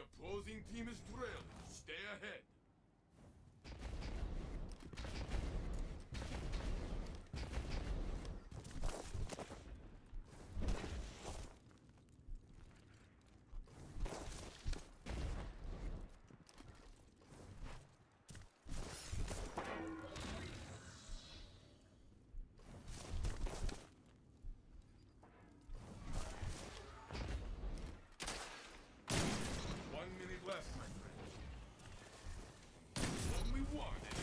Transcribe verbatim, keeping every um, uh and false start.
opposing team is trailing. Stay ahead. One minute left, my friend. Only one.